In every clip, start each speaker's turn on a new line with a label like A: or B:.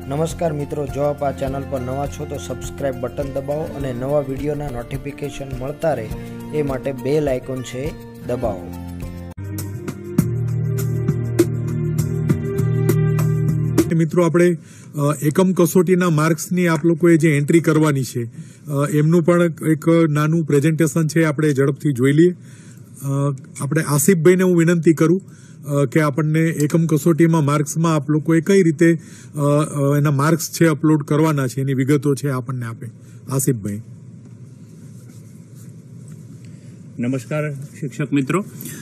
A: नमस्कार मित्रों, जो आप आ चैनल पर नवा छो तो सब्सक्राइब बटन दबाओ અને નવા વિડીયોના નોટિફિકેશન મળતા રહે એ માટે બેલ આઇકોન છે દબાવો।
B: મિત્રો આપણે એકમ કસોટીના માર્ક્સની આપ લોકોએ જે એન્ટ્રી કરવાની છે એમનું પણ એક નાનું પ્રેઝન્ટેશન છે, આપણે ઝડપથી જોઈ લઈએ। આપણે આસિફભાઈને હું વિનંતી કરું કે આપણને એકમ કસોટીમાં માર્ક્સમાં આપ લોકોએ કઈ રીતે એના માર્ક્સ છે અપલોડ કરવાના છે એની વિગતો છે આપણને આપે। આસિફભાઈ।
C: નમસ્કાર શિક્ષક મિત્રો,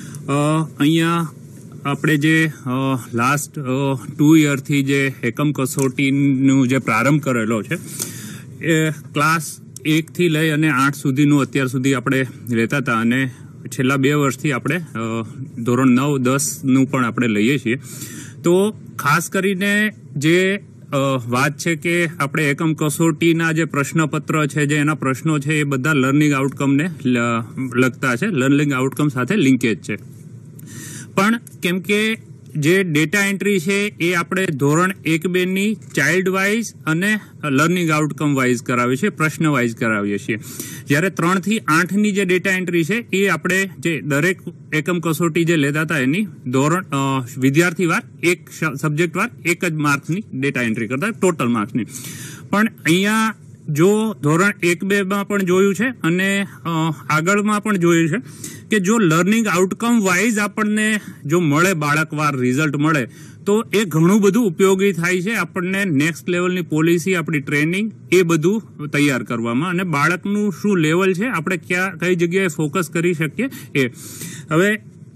C: અહીંયા આપણે જે લાસ્ટ 2 યરથી જે એકમ કસોટીનું જે પ્રારંભ કરેલો છે એ ક્લાસ 1 થી લઈ અને 8 સુધીનું અત્યાર સુધી આપણે લેતા હતા અને છેલ્લા 2 વર્ષથી આપણે ધોરણ 9, 10નું પણ આપણે લઈએ છીએ। તો ખાસ કરીને જે વાત છે કે આપણે એકમ કસોટીના જે પ્રશ્નપત્ર છે, જે એના પ્રશ્નો છે એ બધા લર્નિંગ આઉટકમને લગતા છે, લર્નિંગ આઉટકમ સાથે લિંકેજ છે। પણ કેમ કે જે ડેટા એન્ટ્રી છે એ આપણે ધોરણ 1-2ની ચાઇલ્ડ વાઇઝ અને લર્નિંગ આઉટકમ વાઇઝ કરાવીએ છીએ, પ્રશ્ન વાઇઝ કરાવીએ છીએ। જ્યારે 3 થી 8ની જે ડેટા એન્ટ્રી છે એ આપણે જે દરેક એકમ કસોટી જે લેતા હતા એની ધોરણ વિદ્યાર્થીવાર એક સબ્જેક્ટવાર એક જ માર્ક્સની ડેટા એન્ટ્રી કરતા, ટોટલ માર્ક્સની। પણ અહીંયા જો ધોરણ 1-2માં પણ જોયું છે અને આગળમાં પણ જોયું છે કે જો લર્નિંગ આઉટકમ વાઇઝ આપણને જો મળે, બાળકવાર રિઝલ્ટ મળે તો એ ઘણું બધું ઉપયોગી થાય છે આપણને નેક્સ્ટ લેવલની પોલિસી, આપણી ટ્રેનિંગ એ બધું તૈયાર કરવામાં, અને બાળકનું શું લેવલ છે, આપણે કઈ જગ્યાએ ફોકસ કરી શકીએ એ। હવે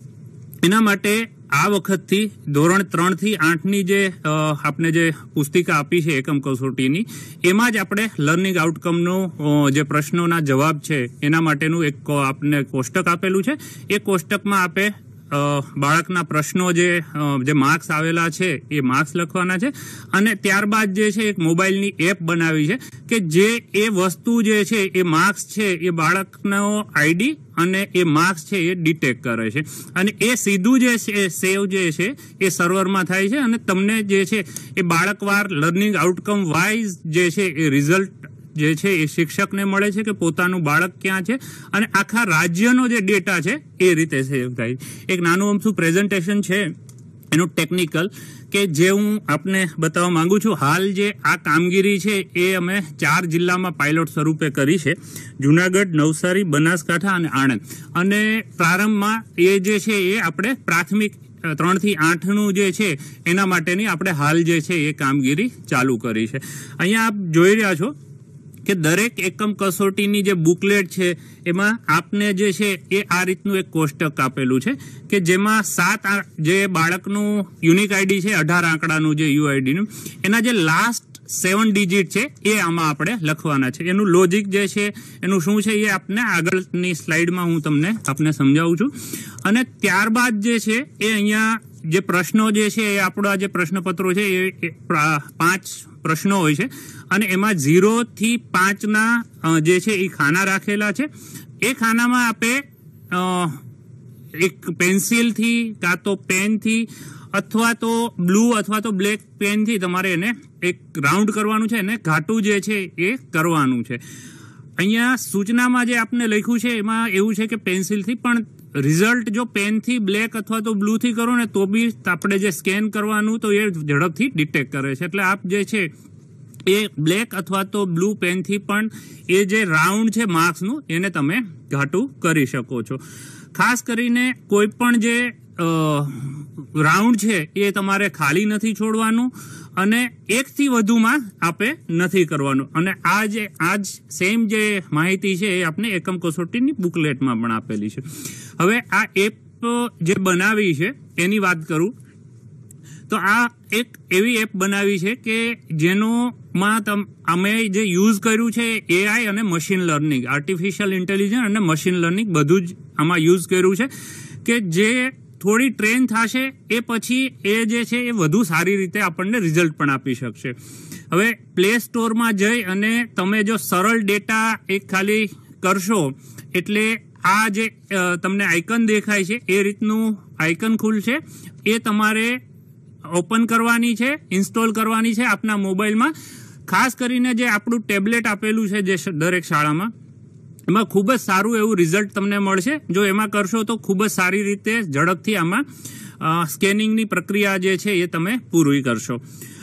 C: એના માટે આ વખતથી ધોરણ 3 થી 8ની જે આપણે જે પુસ્તિકા આપી છે એકમ કસોટીની, એમાં જ આપણે લર્નિંગ આઉટકમનો જે પ્રશ્નોના જવાબ છે એના માટેનું એક આપને કોષ્ટક આપેલું છે। એ કોષ્ટકમાં આપે બાળકના પ્રશ્નો જે માર્ક્સ આવેલા છે એ માર્ક્સ લખવાના છે, અને ત્યારબાદ જે છે એક મોબાઈલની એપ બનાવી છે કે જે એ વસ્તુ જે છે એ માર્ક્સ છે એ બાળકનો આઈડી અને એ માર્ક્સ છે એ ડિટેક્ટ કરે છે, અને એ સીધું જે છે સેવ જે છે એ સર્વરમાં થાય છે, અને તમને જે છે એ બાળકવાર લર્નિંગ આઉટકમ વાઇઝ જે છે એ રિઝલ્ટ જે છે એ શિક્ષકને મળે છે કે પોતાનું બાળક ક્યાં છે, અને આખા રાજ્યનો જે ડેટા છે એ રીતે સેવ થાય। એક નાનું અમથું પ્રેઝન્ટેશન છે એનું ટેકનિકલ કે જે હું આપને બતાવવા માંગુ છું। હાલ જે આ કામગીરી છે એ અમે 4 જિલ્લામાં પાયલોટ સ્વરૂપે કરી છે, જુનાગઢ, નવસારી, બનાસકાંઠા અને આણંદ। અને પ્રારંભમાં એ જે છે એ આપણે પ્રાથમિક 3 થી 8નું જે છે એના માટેની આપણે હાલ જે છે એ કામગીરી ચાલુ કરી છે। અહીંયા આપ જોઈ રહ્યા છો કે દરેક એકમ કસોટીની જે બુકલેટ છે એમાં આપને જે છે એ આ રીતનું એક કોષ્ટક આપેલું છે કે જેમાં 7 જે બાળકનું યુનિક આઈડી છે, 18 આંકડાનું જે યુઆઈડીનું, એના જે લાસ્ટ 7 ડિજિટ છે એ આમાં આપણે લખવાના છે। એનું લોજિક જે છે એનું શું છે એ આપને આગળની સ્લાઇડમાં હું તમને આપને સમજાવું છું। અને ત્યારબાદ જે છે એ અહીંયા જે પ્રશ્નો જે છે એ આપણા જે પ્રશ્નપત્રો છે એ 5 પ્રશ્નો હોય છે, અને એમાં 0 થી 5ના જે છે એ ખાના રાખેલા છે। એ ખાનામાં આપે એક પેન્સિલથી કાં તો પેનથી અથવા તો બ્લુ અથવા તો બ્લેક પેનથી તમારે એને એક રાઉન્ડ કરવાનું છે, અને ઘાટું જે છે એ કરવાનું છે। અહીંયા સૂચનામાં જે આપને લખ્યું છે એમાં એવું છે કે પેન્સિલથી, પણ રિઝલ્ટ જો પેનથી બ્લેક અથવા તો બ્લુથી કરો ને તો બી આપણે જે સ્કેન કરવાનું તો એ ઝડપથી ડિટેક્ટ કરે છે। એટલે આપ જે છે એ બ્લેક અથવા તો બ્લુ પેનથી પણ એ જે રાઉન્ડ છે માર્ક્સનું એને તમે ઘાટું કરી શકો છો। ખાસ કરીને કોઈ પણ જે રાઉન્ડ છે એ તમારે ખાલી નથી છોડવાનું, અને 1 થી વધુમાં આપે નથી કરવાનું। અને આ જ સેમ જે માહિતી છે એ આપણે એકમ કસોટીની બુકલેટમાં પણ આપેલી છે। હવે આ એપ જે બનાવી છે એની વાત કરું તો આ એક એવી એપ બનાવી છે કે જેનોમાં અમે જે યુઝ કર્યું છે એઆઈ અને મશીન લર્નિંગ, આર્ટિફિશિયલ ઇન્ટેલિજન્સ અને મશીન લર્નિંગ બધું જ આમાં યુઝ કર્યું છે કે જે થોડી ટ્રેન થશે એ પછી એ જે છે એ વધુ સારી રીતે આપણને રિઝલ્ટ પણ આપી શકશે। હવે પ્લે સ્ટોરમાં જઈ અને તમે જો સરળ ડેટા એક ખાલી કરશો એટલે આ જે તમને આઇકન દેખાય છે એ રીતનું આઇકન ખુલશે। એ તમારે ઓપન કરવાની છે, ઇન્સ્ટોલ કરવાની છે આપના મોબાઈલમાં. ખાસ કરીને જે આપણું ટેબ્લેટ આપેલું છે જે દરેક શાળામાં, એમાં ખૂબ જ સારું એવું રિઝલ્ટ તમને મળશે. જો એમાં કરશો તો ખૂબ જ સારી રીતે ઝડપથી આમાં સ્કેનિંગની પ્રક્રિયા જે છે એ તમે પૂરી કરશો.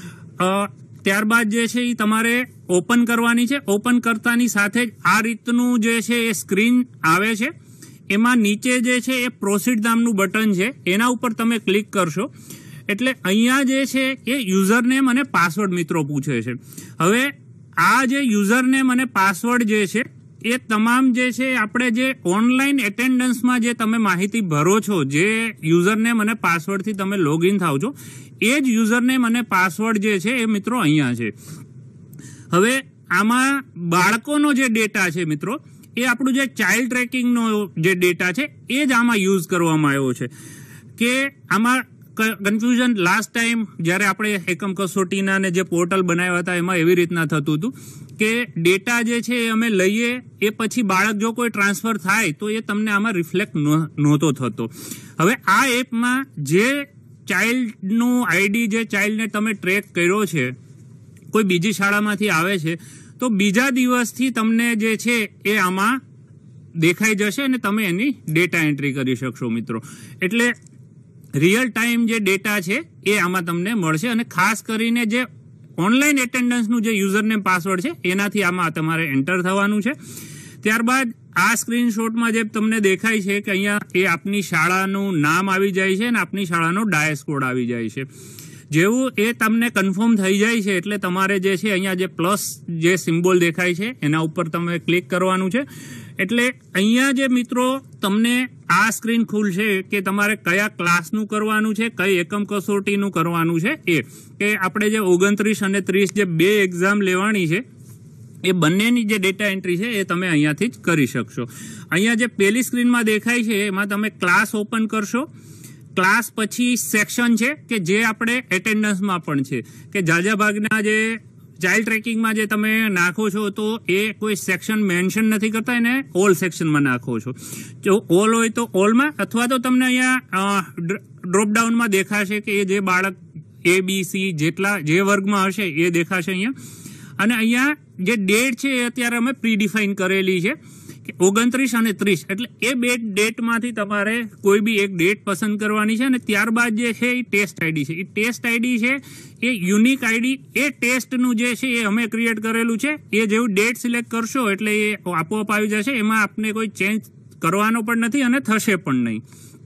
C: ત્યારબાદ જે છે એ તમારે ઓપન કરવાની છે. ઓપન કરતાની સાથે જ આ રીતનું જે છે એ સ્ક્રીન આવે છે. એમાં નીચે જે છે એ પ્રોસીડ નામનું બટન છે, એના ઉપર તમે ક્લિક કરશો એટલે અહીંયા જે છે એ યુઝરનેમ અને પાસવર્ડ મિત્રો પૂછે છે. હવે આ જે યુઝરનેમ અને પાસવર્ડ જે છે એ તમામ જે છે આપણે જે ઓનલાઈન એટેન્ડન્સમાં જે તમે માહિતી ભરો છો, જે યુઝરનેમ અને પાસવર્ડથી તમે લોગિન થાવ છો, એ જ યુઝરનેમ અને પાસવર્ડ જે છે એ મિત્રો અહીંયા છે. હવે આમાં બાળકોનો જે ડેટા છે મિત્રો, એ આપણું જે ચાઇલ્ડ ટ્રેકિંગનો જે ડેટા છે એ જ આમાં યુઝ કરવામાં આવ્યો છે. કે આમાં કન્ફ્યુઝન લાસ્ટ ટાઈમ જ્યારે આપણે એકમ કસોટીના ને જે પોર્ટલ બનાવ્યા હતા એમાં એવી રીતના થતું હતું કે ડેટા જે છે એ અમે લઈએ, એ પછી બાળક જો કોઈ ટ્રાન્સફર થાય તો એ તમને આમાં રિફ્લેક્ટ નહોતો થતો. હવે આ એપમાં જે ચાઇલ્ડનું આઈડી, જે ચાઇલ્ડને તમે ટ્રેક કર્યો છે, કોઈ બીજી શાળામાંથી આવે છે તો બીજા દિવસથી તમને જે છે એ આમાં દેખાઈ જશે અને તમે એની ડેટા એન્ટ્રી કરી શકશો મિત્રો. એટલે રિયલ ટાઈમ જે ડેટા છે એ આમાં તમને મળશે. અને ખાસ કરીને જે ઓનલાઈન એટેન્ડન્સનું જે યુઝરનેમ પાસવર્ડ છે એનાથી આમાં તમારે એન્ટર થવાનું છે. ત્યારબાદ આ સ્ક્રીનશોટમાં જે તમને દેખાય છે કે અહીંયા એ આપની શાળાનું નામ આવી જાય છે અને આપની શાળાનો ડાયસ કોડ આવી જાય છે. જેવું એ તમને કન્ફર્મ થઈ જાય છે એટલે તમારે જે છે અહીંયા જે પ્લસ જે સિમ્બોલ દેખાય છે એના ઉપર તમે ક્લિક કરવાનું છે. એટલે અહીંયા જે મિત્રો તમને આ સ્ક્રીન ખુલશે કે તમારે કયા ક્લાસનું કરવાનું છે, કઈ એકમ કસોટીનું કરવાનું છે. એ કે આપણે જે 29 અને 30 જે 2 એક્ઝામ લેવાની છે એ બંનેની જે ડેટા એન્ટ્રી છે એ તમે અહીંયાથી જ કરી શકશો. અહીંયા જે પહેલી સ્ક્રીનમાં દેખાય છે એમાં તમે ક્લાસ ઓપન કરશો. ક્લાસ પછી સેક્શન છે કે જે આપણે એટેન્ડન્સમાં પણ છે કે જાજા ભાગના જે ચાઇલ્ડ ટ્રેકિંગમાં જે તમે નાખો છો તો એ કોઈ સેક્શન મેન્શન નથી કરતા, એને ઓલ સેક્શનમાં નાખો છો. જો ઓલ હોય તો ઓલમાં, અથવા તો તમને અહીંયા ડ્રોપડાઉનમાં દેખાશે કે એ જે બાળક ABC જેટલા જે વર્ગમાં હશે એ દેખાશે અહીંયા. અને અહીંયા જે ડેટ છે એ અત્યારે અમે પ્રીડિફાઇન કરેલી છે કે 29 અને 30. એટલે એ બે ડેટમાંથી તમારે કોઈ બી એક ડેટ પસંદ કરવાની છે. અને ત્યારબાદ જે છે એ ટેસ્ટ આઈડી છે. એ ટેસ્ટ આઈડી છે એ યુનિક આઈડી, એ ટેસ્ટનું જે છે એ અમે ક્રિએટ કરેલું છે. એ જેવું ડેટ સિલેક્ટ કરશો એટલે એ આપોઆપ આવી જશે. એમાં આપને કોઈ ચેન્જ કરવાનો પણ નથી અને થશે પણ નહીં.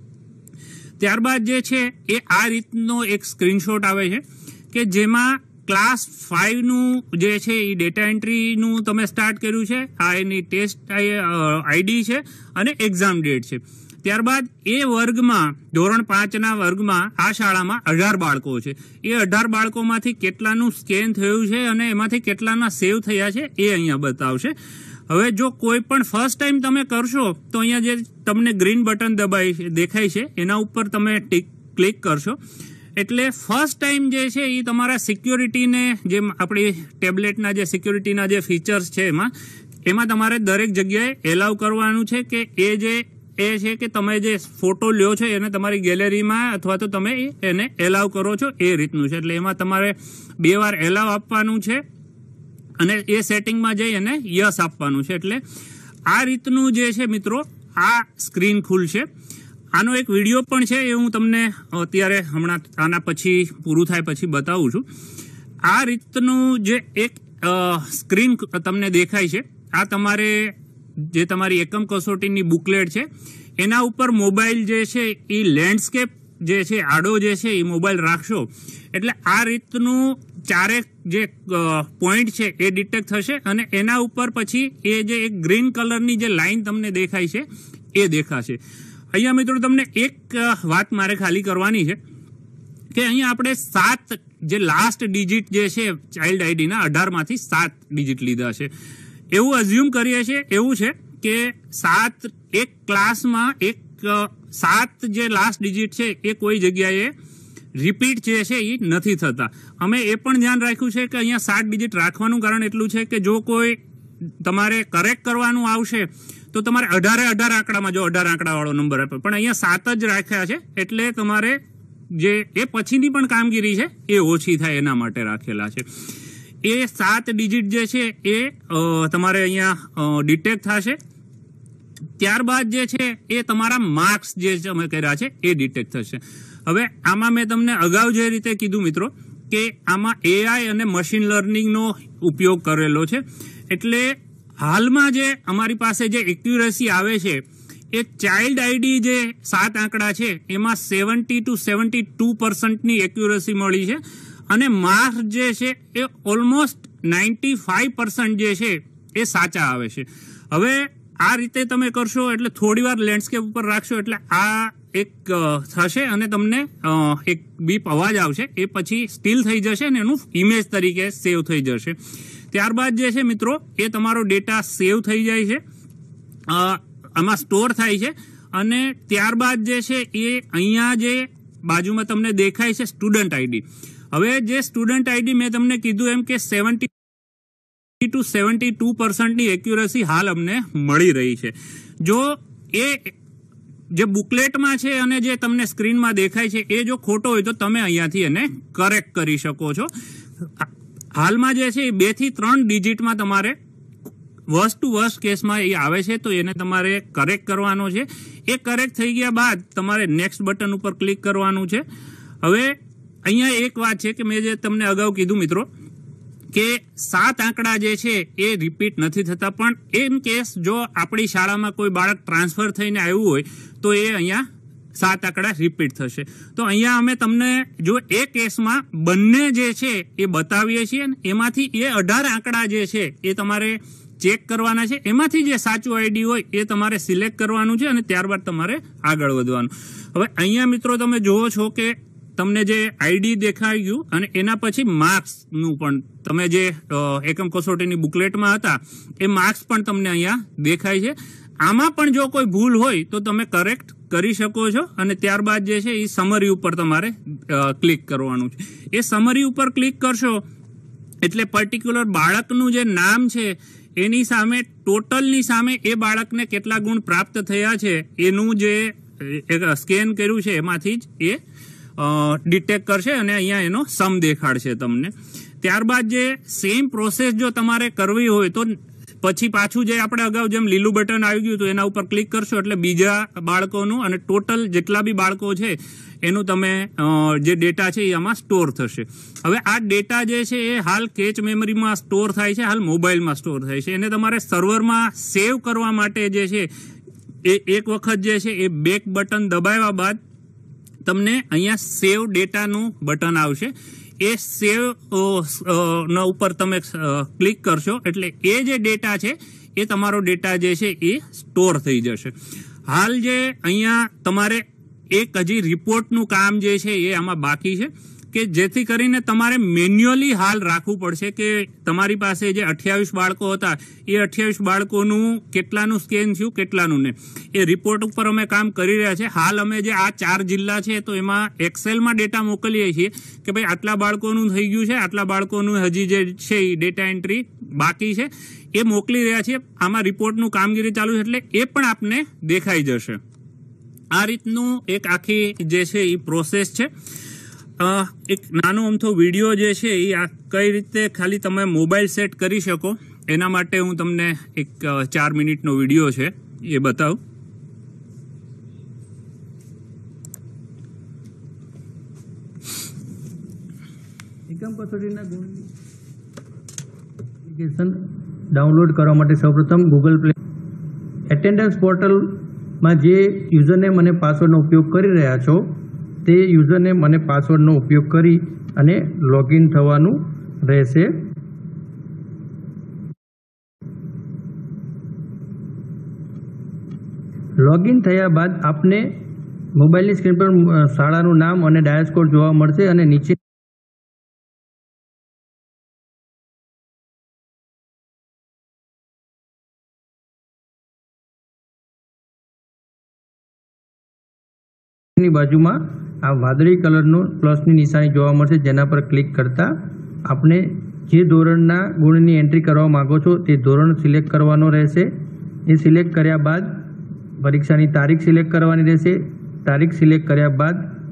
C: ત્યારબાદ જે છે એ આ રીતનો એક સ્ક્રીનશોટ આવે છે કે જેમાં ક્લાસ 5નું જે છે એ ડેટા એન્ટ્રીનું તમે સ્ટાર્ટ કર્યું છે. આ એની ટેસ્ટ આઈડી છે અને એક્ઝામ ડેટ છે. ત્યારબાદ એ વર્ગમાં ધોરણ 5ના વર્ગમાં આ શાળામાં 18 બાળકો છે. એ 18 બાળકોમાંથી કેટલાનું સ્કેન થયું છે અને એમાંથી કેટલાના સેવ થયા છે એ અહીંયા બતાવશે. હવે જો કોઈ પણ ફર્સ્ટ ટાઈમ તમે કરશો તો અહીંયા જે તમને ગ્રીન બટન દેખાય છે એના ઉપર તમે ક્લિક કરશો એટલે ફર્સ્ટ ટાઈમ જે છે એ તમારા સિક્યોરિટીને, જે આપણી ટેબ્લેટના જે સિક્યોરિટીના જે ફીચર્સ છે એમાં તમારે દરેક જગ્યાએ એલાવ કરવાનું છે કે એ છે કે તમે જે ફોટો લ્યો છો એને તમારી ગેલેરીમાં અથવા તો તમે એને એલાવ કરો છો એ રીતનું છે. એટલે એમાં તમારે 2 વાર એલાવ આપવાનું છે અને એ સેટિંગમાં જઈ અને યસ આપવાનું છે. એટલે આ રીતનું જે છે મિત્રો આ સ્ક્રીન ખુલશે. આનો એક વિડીયો પણ છે, એ હું તમને અત્યારે હમણાં આના પછી પૂરું થાય પછી બતાવું છું. આ રીતનું જે એક સ્ક્રીન તમને દેખાય છે, આ તમારે જે તમારી એકમ કસોટીની બુકલેટ છે એના ઉપર મોબાઈલ જે છે એ લેન્ડસ્કેપ જે છે આડો જે છે એ મોબાઈલ રાખશો એટલે આ રીતનું ચારેક જે પોઈન્ટ છે એ ડિટેક્ટ થશે અને એના ઉપર પછી એ જે એક ગ્રીન કલરની જે લાઈન તમને દેખાય છે એ દેખાશે. અહીંયા મિત્રો તમને એક વાત મારે ખાલી કરવાની છે કે અહીંયા આપણે 7 જે લાસ્ટ ડિજિટ જે છે ચાઇલ્ડ આઈડીના 18માંથી 7 ડિજિટ લીધા છે. એવું અઝ્યુમ કરીએ છીએ, એવું છે કે 7 એક ક્લાસમાં 7 જે લાસ્ટ ડિજિટ છે એ કોઈ જગ્યાએ રિપીટ જે છે એ નથી થતા. અમે એ પણ ધ્યાન રાખ્યું છે કે અહીંયા 7 ડિજિટ રાખવાનું કારણ એટલું છે કે જો કોઈ તમારે કરેક્ટ કરવાનું આવશે તો તમારે 18 આંકડામાં જો 18 આંકડાવાળો નંબર આપે, પણ અહીંયા 7 જ રાખ્યા છે એટલે તમારે જે એ પછીની પણ કામગીરી છે એ ઓછી થાય એના માટે રાખેલા છે. એ 7 ડિજિટ જે છે એ તમારે અહીંયા ડિટેક્ટ થશે. ત્યારબાદ જે છે એ તમારા માર્ક્સ જે અમે કર્યા છે એ ડિટેક્ટ થશે. હવે આમાં મેં તમને અગાઉ જે રીતે કીધું મિત્રો કે આમાં એઆઈ અને મશીન લર્નિંગનો ઉપયોગ કરેલો છે. એટલે હાલમાં જે અમારી પાસે જે એક્યુરેસી આવે છે એ ચાઇલ્ડ આઈડી જે 7 આંકડા છે એમાં 70 to 72% એક્યુરેસી મળી છે અને માર્ક્સ જે છે એ ઓલમોસ્ટ 95% જે છે એ સાચા આવે છે. હવે આ રીતે તમે કરશો એટલે થોડી વાર લેન્ડસ્કેપ ઉપર રાખશો એટલે આ એક થશે અને તમને એક બીપ અવાજ આવશે. એ પછી સ્ટીલ થઈ જશે અને એનું ઇમેજ તરીકે સેવ થઈ જશે. ત્યારબાદ જે છે મિત્રો એ તમારો ડેટા સેવ થઈ જાય છે, આમાં સ્ટોર થાય છે અને ત્યારબાદ જે છે એ અહીંયા જે બાજુમાં તમને દેખાય છે સ્ટુડન્ટ આઈડી. હવે જે સ્ટુડન્ટ આઈડી મેં તમને કીધું એમ કે 70 to 72% એક્યુરેસી હાલ અમને મળી રહી છે. જો એ જે બુકલેટમાં છે અને જે તમને સ્ક્રીનમાં દેખાય છે એ જો ખોટો હોય તો તમે અહીંયાથી એને કરેક્ટ કરી શકો છો. હાલમાં જે છે એ 2 થી 3 ડિજિટમાં તમારે વર્સ્ટ ટુ વર્સ્ટ કેસમાં એ આવે છે તો એને તમારે કરેક્ટ કરવાનો છે. એ કરેક્ટ થઈ ગયા બાદ તમારે નેક્સ્ટ બટન ઉપર ક્લિક કરવાનું છે. હવે અહીંયા એક વાત છે કે મેં જે તમને અગાઉ કીધું મિત્રો કે 7 આંકડા જે છે એ રિપીટ નથી થતા, પણ એમ કેસ જો આપણી શાળામાં કોઈ બાળક ટ્રાન્સફર થઈને આવ્યું હોય તો એ અહીંયા 7 આંકડા રિપીટ થશે. તો અહીંયા અમે તમને જો એ કેસમાં બંને જે છે એ બતાવીએ છીએ ને એમાંથી એ 18 આંકડા જે છે એ તમારે ચેક કરવાના છે. એમાંથી જે સાચું આઈડી હોય એ તમારે સિલેક્ટ કરવાનું છે અને ત્યારબાદ તમારે આગળ વધવાનું. હવે અહીંયા મિત્રો તમે જુઓ છો કે તમને જે આઈડી દેખાઈ ગયું અને એના પછી માર્ક્સનું પણ તમે જે એકમ કસોટીની બુકલેટમાં હતા એ માર્ક્સ પણ તમને અહીંયા દેખાય છે. આમાં પણ જો કોઈ ભૂલ હોય તો તમે કરેક્ટ કરી શકો છો અને ત્યારબાદ જે છે એ સમરી ઉપર તમારે ક્લિક કરવાનું છે. એ સમરી ઉપર ક્લિક કરશો એટલે પર્ટિક્યુલર બાળકનું જે નામ છે એની સામે ટોટલની સામે એ બાળકને કેટલા ગુણ પ્રાપ્ત થયા છે એનું જે સ્કેન કર્યું છે એમાંથી જ એ ડિટેક્ટ કરશે અને અહીંયા એનો સમ દેખાડશે તમને. ત્યારબાદ જે સેમ પ્રોસેસ જો તમારે કરવી હોય તો પછી પાછું જે આપણે અગાઉ જેમ લીલું બટન આવી ગયું તો એના ઉપર ક્લિક કરશો એટલે બીજા બાળકોનું અને ટોટલ જેટલા બી બાળકો છે એનું તમે જે ડેટા છે એ આમાં સ્ટોર થશે. હવે આ ડેટા જે છે એ હાલ કેચ મેમરીમાં સ્ટોર થાય છે, હાલ મોબાઈલમાં સ્ટોર થાય છે. એને તમારે સર્વરમાં સેવ કરવા માટે જે છે એ એક વખત જે છે એ બેક બટન દબાવ્યા બાદ તમને અહીંયા સેવ ડેટાનું બટન આવશે. એ સેવ ના ઉપર તમે ક્લિક કરશો એટલે એ જે ડેટા છે એ તમારો ડેટા જે છે એ સ્ટોર થઈ જશે. હાલ જે અહીંયા તમારે એક હજી રિપોર્ટનું કામ જે છે એ આમાં બાકી છે કે જેથી કરીને તમારે મેન્યુઅલી હાલ રાખવું પડશે કે તમારી પાસે જે 28 બાળકો હતા એ 28 બાળકોનું કેટલાનું સ્કેન થયું કેટલાનું ને એ રિપોર્ટ ઉપર અમે કામ કરી રહ્યા છે. હાલ અમે જે આ 4 જિલ્લા છે તો એમાં એક્સેલમાં ડેટા મોકલીએ છીએ કે ભાઈ આટલા બાળકોનું થઈ ગયું છે, આટલા બાળકોનું હજી જે છે એ ડેટા એન્ટ્રી બાકી છે એ મોકલી રહ્યા છીએ. આમાં રિપોર્ટનું કામગીરી ચાલુ છે એટલે એ પણ આપને દેખાઈ જશે. આ રીતનું એક આખી જે છે એ પ્રોસેસ છે. એક નાનો અમથો વિડીયો જે છે એ આ કઈ રીતે ખાલી તમે મોબાઈલ સેટ કરી શકો એના માટે હું તમને એક 4 મિનિટનો વિડીયો છે એ બતાવું.
D: એકમ કસોટીના ગુણ એપ્લિકેશન ડાઉનલોડ કરવા માટે સૌપ્રથમ ગૂગલ પ્લે એટેન્ડન્સ પોર્ટલમાં જે યુઝરનેમ અને પાસવર્ડનો ઉપયોગ કરી રહ્યા છો તે યુઝરનેમ અને પાસવર્ડનો ઉપયોગ કરી અને લોગિન થવાનું રહેશે. લોગિન થયા બાદ આપને મોબાઈલની સ્ક્રીન પર શાળાનું નામ અને ડાયસ કોડ જોવા મળશે અને નીચે ની બાજુમાં આ વાદળી કલરનું પ્લસની નિશાની જોવા મળશે જેના પર ક્લિક કરતા આપણે જે ધોરણના ગુણની એન્ટ્રી કરવા માંગો છો તે ધોરણ સિલેક્ટ કરવાનો રહેશે. એ સિલેક્ટ કર્યા બાદ પરીક્ષાની તારીખ સિલેક્ટ કરવાની રહેશે. તારીખ સિલેક્ટ કર્યા બાદ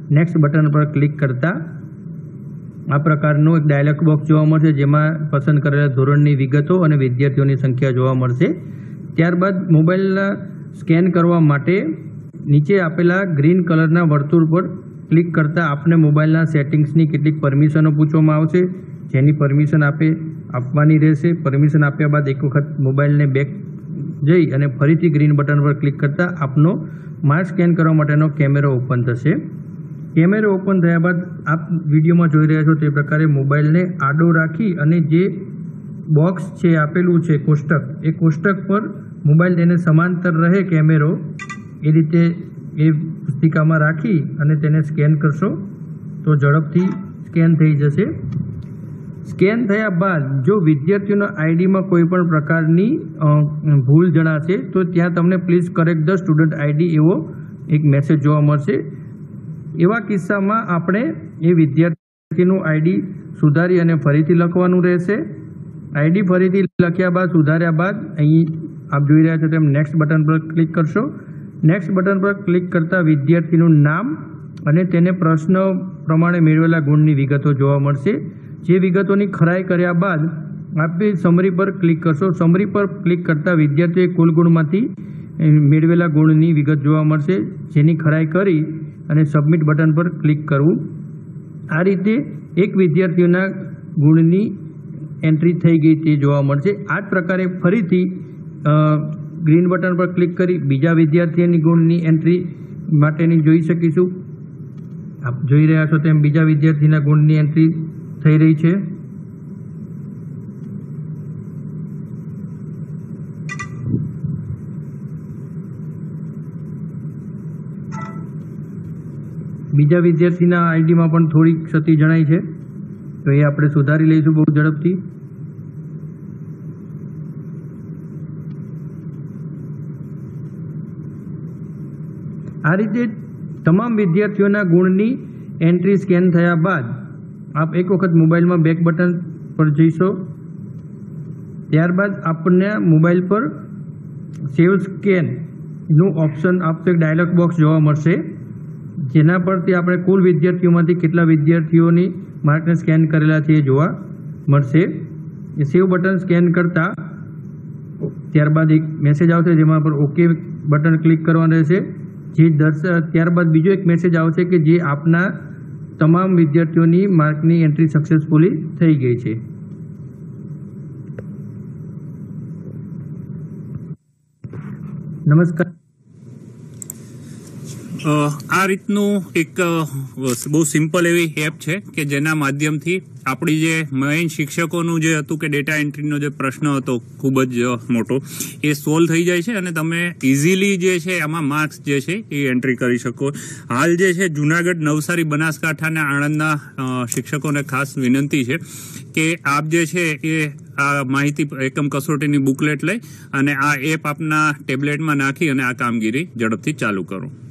D: નેક્સ્ટ બટન પર ક્લિક કરતા આ પ્રકારનું એક ડાયલોગ બોક્સ જોવા મળશે, જેમાં પસંદ કરેલા ધોરણની વિગતો અને વિદ્યાર્થીઓની સંખ્યા જોવા મળશે. ત્યારબાદ મોબાઈલના સ્કેન કરવા માટે નીચે આપેલા ગ્રીન કલરના વર્તુળ પર ક્લિક કરતાં આપને મોબાઈલના સેટિંગ્સની કેટલીક પરમિશનો પૂછવામાં આવશે, જેની પરમિશન આપવાની રહેશે. પરમિશન આપ્યા બાદ એક વખત મોબાઈલને બેક જઈ અને ફરીથી ગ્રીન બટન પર ક્લિક કરતાં આપનો માર્ક સ્કેન કરવા માટેનો કેમેરો ઓપન થશે. કેમેરો ઓપન થયા બાદ આપ વિડીયોમાં જોઈ રહ્યા છો તે પ્રકારે મોબાઈલને આડો રાખી અને જે બોક્સ છે આપેલું છે કોષ્ટક, એ કોષ્ટક પર મોબાઈલ તેને સમાંતર રહે કેમેરો એ રીતે એ પુસ્તિકામાં રાખી અને તેને સ્કેન કરશો તો ઝડપથી સ્કેન થઈ જશે. સ્કેન થયા બાદ જો વિદ્યાર્થીઓના આઈડીમાં કોઈ પણ પ્રકારની ભૂલ જણાશે તો ત્યાં તમને please correct the student ID એવો એક મેસેજ જોવા મળશે. એવા કિસ્સામાં આપણે એ વિદ્યાર્થીનું આઈડી સુધારી અને ફરીથી લખવાનું રહેશે. આઈડી ફરીથી લખ્યા બાદ સુધાર્યા બાદ અહીં આપ જોઈ રહ્યા છો તેમ નેક્સ્ટ બટન પર ક્લિક કરશો. નેક્સ્ટ બટન પર ક્લિક કરતાં વિદ્યાર્થીનું નામ અને તેને પ્રશ્ન પ્રમાણે મેળવેલા ગુણની વિગતો જોવા મળશે. જે વિગતોની ખરાઈ કર્યા બાદ આપે સમરી પર ક્લિક કરશો. સમરી પર ક્લિક કરતાં વિદ્યાર્થીએ કુલ ગુણમાંથી મેળવેલા ગુણની વિગત જોવા મળશે, જેની ખરાઈ કરી અને સબમિટ બટન પર ક્લિક કરવું. આ રીતે એક વિદ્યાર્થીઓના ગુણની એન્ટ્રી થઈ ગઈ તે જોવા મળશે. આ જ પ્રકારે ફરીથી ગ્રીન બટન પર ક્લિક કરી બીજા વિદ્યાર્થીની ગુણની એન્ટ્રી માટેની જોઈ શકીશું. આપ જોઈ રહ્યા છો તેમ બીજા વિદ્યાર્થીના ગુણની એન્ટ્રી થઈ રહી છે. બીજા વિદ્યાર્થીના આઈડીમાં પણ થોડી ક્ષતિ જણાય છે, તો એ આપણે સુધારી લઈશું બહુ ઝડપથી. આ રીતે તમામ વિદ્યાર્થીઓના ગુણની એન્ટ્રી સ્કેન થયા બાદ આપ એક વખત મોબાઈલમાં બેક બટન પર જઈશો. ત્યારબાદ આપણને મોબાઈલ પર સેવ સ્કેનનું ઓપ્શન આપતો એક ડાયલોગ બોક્સ જોવા મળશે, જેના પરથી આપણે કુલ વિદ્યાર્થીઓમાંથી કેટલા વિદ્યાર્થીઓની માર્કને સ્કેન કરેલા છે એ જોવા મળશે. એ સેવ બટન સ્કેન કરતાં ત્યારબાદ એક મેસેજ આવશે જેમાં પર ઓકે બટન ક્લિક કરવાનું રહેશે. ત્યારબાદ બીજો એક મેસેજ આવશે કે જે આપના તમામ વિદ્યાર્થીઓની માર્કની એન્ટ્રી સક્સેસફુલી થઈ ગઈ છે. નમસ્કાર.
C: આ રીતનું એક બહુ સિમ્પલ એવી એપ છે કે જેના માધ્યમથી આપણી જે મેઇન શિક્ષકોનું જે હતું કે ડેટા એન્ટ્રીનો જે પ્રશ્ન હતો ખૂબ જ મોટો એ સોલ્વ થઈ જાય છે અને તમે ઇઝીલી જે છે આમાં માર્ક્સ જે છે એ એન્ટ્રી કરી શકો. હાલ જે છે જુનાગઢ, નવસારી, બનાસકાંઠા અને આણંદના શિક્ષકોને ખાસ વિનંતી છે કે આપ જે છે એ આ માહિતી એકમ કસોટીની બુકલેટ લઈ અને આ એપ આપના ટેબ્લેટમાં નાખી અને આ કામગીરી ઝડપથી ચાલુ કરો.